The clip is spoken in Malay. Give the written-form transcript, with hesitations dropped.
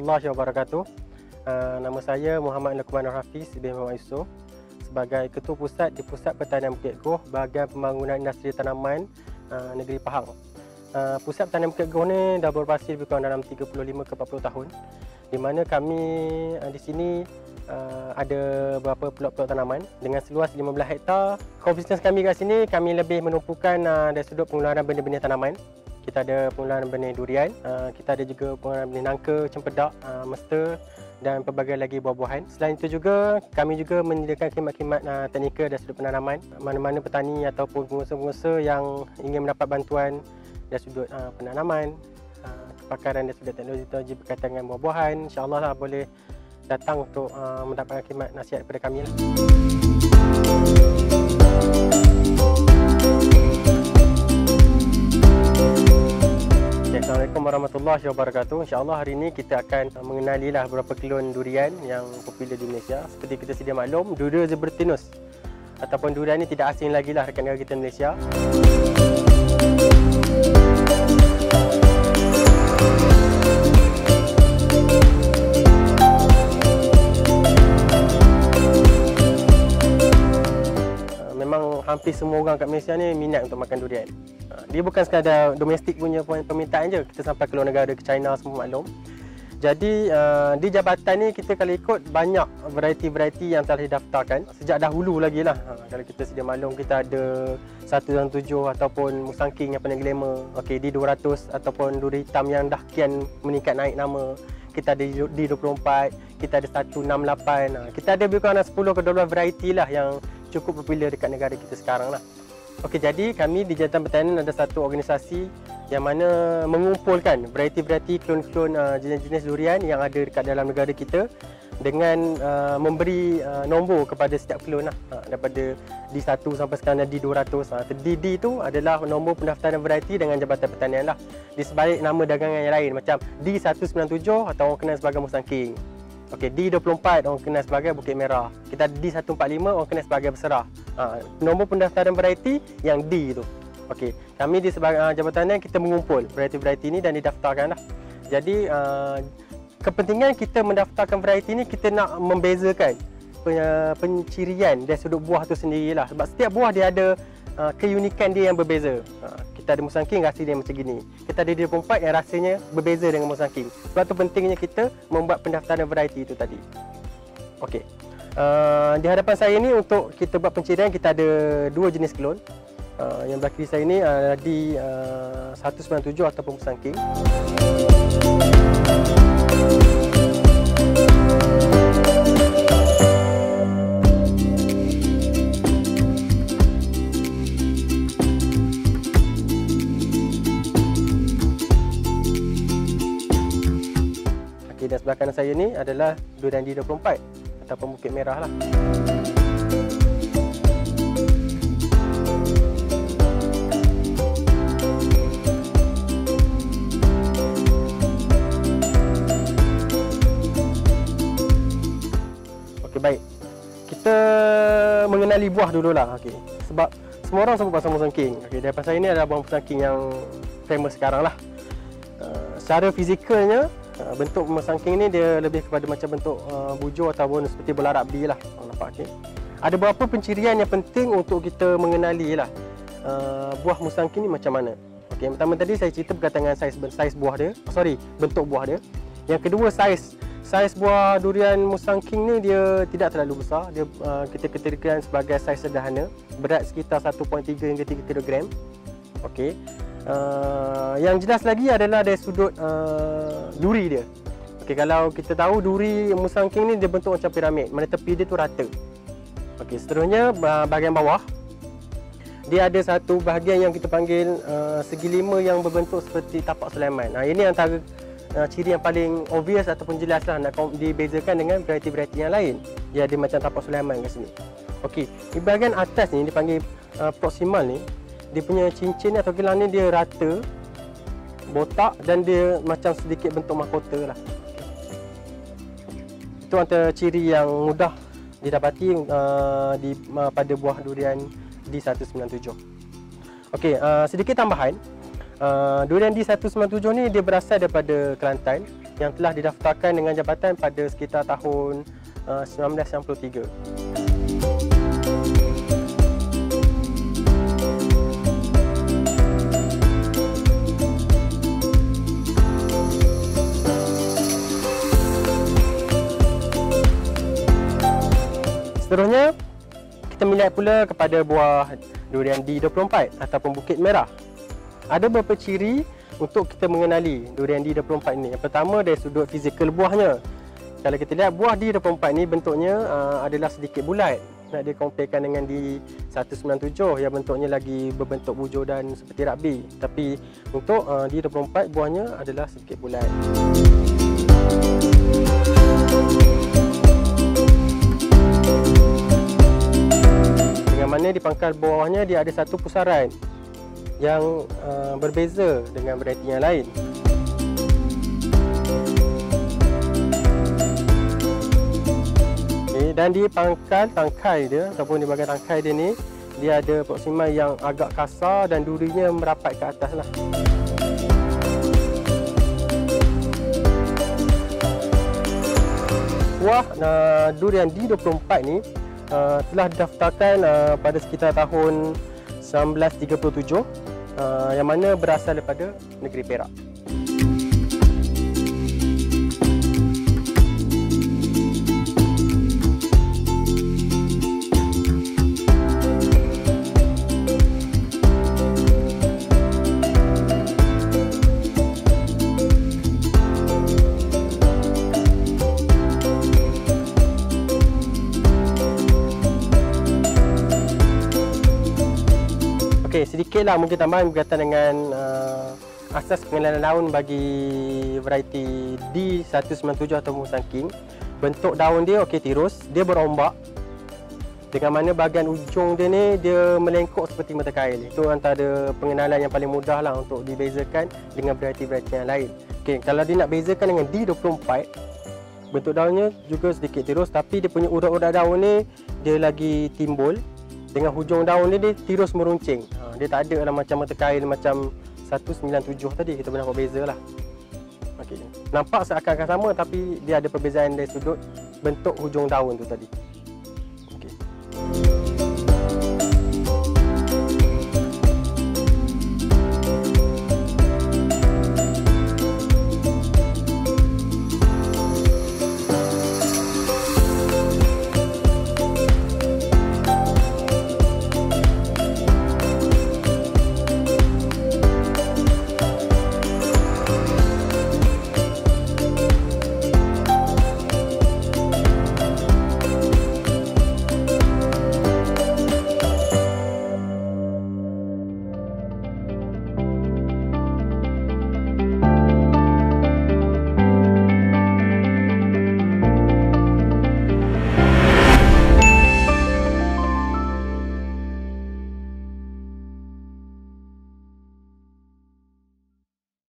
warahmatullahi wabarakatuh. Nama saya Muhammad Luqman Hafiz bin Muhammad Yusof sebagai Ketua Pusat di Pusat Pertanian Bukit Goh, Bahagian Pembangunan Industri Tanaman Negeri Pahang. Pusat Pertanian Bukit Goh ni dah beroperasi lebih kurang dalam 35 ke 40 tahun, di mana kami di sini ada beberapa pelok-pelok tanaman dengan seluas 15 hektar. Core business kami kat sini, kami lebih menumpukan dari sudut pengeluaran benih-benih tanaman. Kita ada pengeluaran benih durian, kita ada juga pengeluaran benih nangka, cempedak, mesta dan pelbagai lagi buah-buahan. Selain itu juga, kami juga menyediakan khidmat-khidmat teknikal dari sudut penanaman. Mana-mana petani ataupun pengusaha-pengusaha yang ingin mendapat bantuan dari sudut penanaman, kepakaran dari sudut teknologi berkaitan dengan buah-buahan, insya-Allah lah boleh datang untuk mendapatkan khidmat nasihat daripada kami lah. Assalamualaikum warahmatullahi wabarakatuh. InsyaAllah hari ini kita akan mengenalilah beberapa klon durian yang popular di Malaysia. Seperti kita sedia maklum, Durian Zebratinus ataupun durian ini tidak asing lagi lah rekan negara kita Malaysia. Memang hampir semua orang kat Malaysia ni minat untuk makan durian. Dia bukan sekadar domestik punya permintaan je, kita sampai ke luar negara, ke China semua maklum. Jadi di jabatan ni kita kalau ikut banyak variety-variety yang telah didaftarkan sejak dahulu lagi lah. Kalau kita sedia maklum, kita ada 117 ataupun Musangking yang paling glamour, D200 ataupun duri hitam yang dah kian meningkat naik nama. Kita ada D24, kita ada 168. Kita ada lebih kurang 10 ke 12 variety lah yang cukup popular dekat negara kita sekarang lah. Jadi kami di Jabatan Pertanian ada satu organisasi yang mana mengumpulkan variety-variety klon-klon jenis-jenis durian yang ada dekat dalam negara kita dengan memberi nombor kepada setiap klon lah, daripada D1 sampai sekarang D200. DD tu adalah nombor pendaftaran variety dengan Jabatan Pertanian lah, di sebalik nama dagangan yang lain macam D197 atau orang kenal sebagai Musangking. D24 orang kenal sebagai Bukit Merah. Kita ada D145 orang kenal sebagai Berserah. Nombor pendaftaran variety yang D tu. Kami di sebagai jabatan kita mengumpul variety-variety ni dan didaftarkan lah. Jadi kepentingan kita mendaftarkan variety ni, kita nak membezakan pencirian dari sudut buah tu sendirilah. Sebab setiap buah dia ada keunikan dia yang berbeza. Kita ada Musangking, rasa dia macam gini. Kita ada D24 yang rasanya berbeza dengan Musangking. Sebab tu pentingnya kita membuat pendaftaran variety itu tadi. Di hadapan saya ni untuk kita buat pencirian, kita ada dua jenis klon. Yang belah kiri saya ni di 197 ataupun Musangking. Dan sebelah kanan saya ni adalah durian D24 ataupun Bukit Merah lah. Baik. Kita mengenali buah dululah. Sebab semua orang sebut pasal Musangking. Di hadapan saya ni adalah buah Musangking yang famous sekarang lah. Secara fizikalnya, bentuk Musangking ni dia lebih kepada macam bentuk bujur ataupun seperti bola rugby lah. Nampak, ada beberapa pencirian yang penting untuk kita mengenali lah buah Musangking ni macam mana. Yang pertama tadi saya cerita berkaitan dengan saiz buah dia, bentuk buah dia. Yang kedua, saiz buah durian Musangking ni dia tidak terlalu besar. Dia kita kategorikan sebagai saiz sederhana, berat sekitar 1.3 hingga 3 kg. Yang jelas lagi adalah dari sudut duri dia. Kalau kita tahu duri Musangking ni dia bentuk macam piramid, mana tepi dia tu rata. Seterusnya bahagian bawah dia ada satu bahagian yang kita panggil segi lima yang berbentuk seperti tapak Sulaiman. Ini antara ciri yang paling obvious ataupun jelas lah nak dibezakan dengan variety-variety yang lain. Dia ada macam tapak Sulaiman kat sini. Di bahagian atas ni dipanggil proximal ni, dia punya cincin atau gelang ni dia rata, botak dan dia macam sedikit bentuk mahkota lah. Itu antara ciri yang mudah didapati pada buah durian D197. Sedikit tambahan, Durian D197 ni dia berasal daripada Kelantan yang telah didaftarkan dengan jabatan pada sekitar tahun 1993. Seterusnya, kita melihat pula kepada buah durian D24 ataupun Bukit Merah. Ada beberapa ciri untuk kita mengenali durian D24 ini. Yang pertama dari sudut fizikal buahnya. Kalau kita lihat buah D24 ini bentuknya adalah sedikit bulat. Nak dikomparekan dengan D197 yang bentuknya lagi berbentuk bujur dan seperti rugby. Tapi untuk D24 buahnya adalah sedikit bulat. Mana di pangkal bawahnya dia ada satu pusaran yang berbeza dengan varieti yang lain. Okay, dan di pangkal tangkai dia ataupun di bahagian tangkai dia ni, dia ada proksima yang agak kasar dan durinya merapat ke atas lah. Buah durian D24 ni telah didaftarkan pada sekitar tahun 1937 yang mana berasal daripada negeri Perak. Okey, sedikitlah mungkin tambahan berkaitan dengan asas pengenalan daun bagi varieti D197 atau Musang King. Bentuk daun dia okey tirus, dia berombak. Dengan mana bahagian ujung dia ni dia melengkuk seperti mata kail. Itu antara pengenalan yang paling mudah lah untuk dibezakan dengan varieti-varieti yang lain. Okey, kalau dia nak bezakan dengan D24, bentuk daunnya juga sedikit tirus tapi dia punya urat-urat daun ni dia lagi timbul. Dengan hujung daun dia tirus meruncing. Dia tak ada lah macam mata kail macam 197 tadi. Kita boleh nampak beza lah. Okay. Nampak seakan-akan sama tapi dia ada perbezaan dari sudut bentuk hujung daun tu tadi.